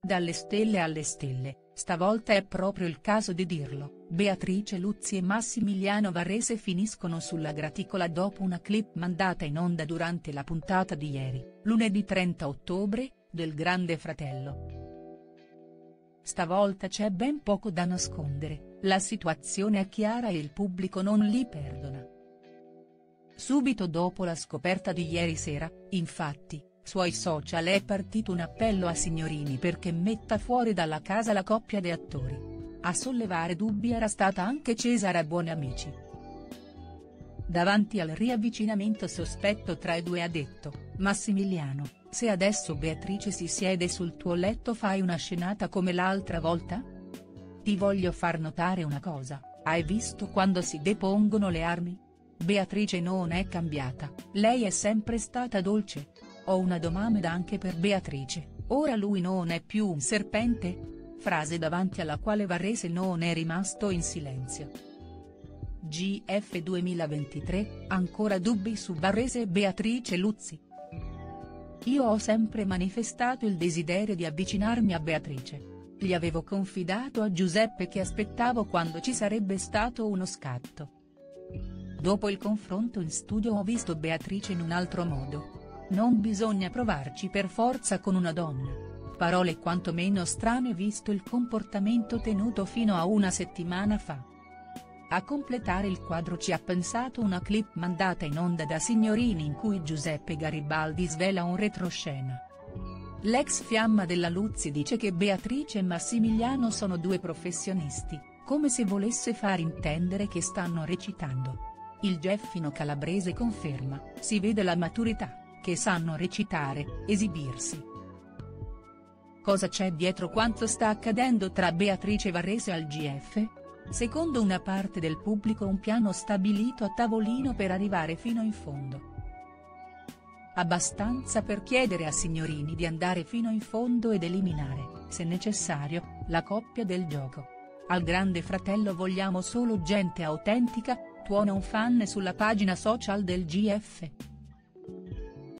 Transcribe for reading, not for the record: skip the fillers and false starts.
Dalle stelle alle stelle, stavolta è proprio il caso di dirlo, Beatrice Luzzi e Massimiliano Varese finiscono sulla graticola dopo una clip mandata in onda durante la puntata di ieri, lunedì 30 ottobre, del Grande Fratello. Stavolta c'è ben poco da nascondere, la situazione è chiara e il pubblico non li perdona. Subito dopo la scoperta di ieri sera, infatti, sui social è partito un appello a Signorini perché metta fuori dalla casa la coppia di attori. A sollevare dubbi era stata anche Cesara Buonamici. Davanti al riavvicinamento sospetto tra i due ha detto: "Massimiliano, se adesso Beatrice si siede sul tuo letto fai una scenata come l'altra volta? Ti voglio far notare una cosa, hai visto quando si depongono le armi? Beatrice non è cambiata, lei è sempre stata dolce. Ho una domanda anche per Beatrice, ora lui non è più un serpente?" Frase davanti alla quale Varese non è rimasto in silenzio. GF 2023, ancora dubbi su Varese e Beatrice Luzzi. Io ho sempre manifestato il desiderio di avvicinarmi a Beatrice. Gli avevo confidato a Giuseppe che aspettavo quando ci sarebbe stato uno scatto. Dopo il confronto in studio ho visto Beatrice in un altro modo. Non bisogna provarci per forza con una donna. Parole quantomeno strane visto il comportamento tenuto fino a una settimana fa. A completare il quadro ci ha pensato una clip mandata in onda da Signorini in cui Giuseppe Garibaldi svela un retroscena. L'ex fiamma della Luzzi dice che Beatrice e Massimiliano sono due professionisti, come se volesse far intendere che stanno recitando. Il Geffino calabrese conferma: si vede la maturità, che sanno recitare, esibirsi. Cosa c'è dietro quanto sta accadendo tra Beatrice Varese al GF? Secondo una parte del pubblico un piano stabilito a tavolino per arrivare fino in fondo. Abbastanza per chiedere a Signorini di andare fino in fondo ed eliminare, se necessario, la coppia del gioco. Al Grande Fratello vogliamo solo gente autentica, tuona un fan sulla pagina social del GF.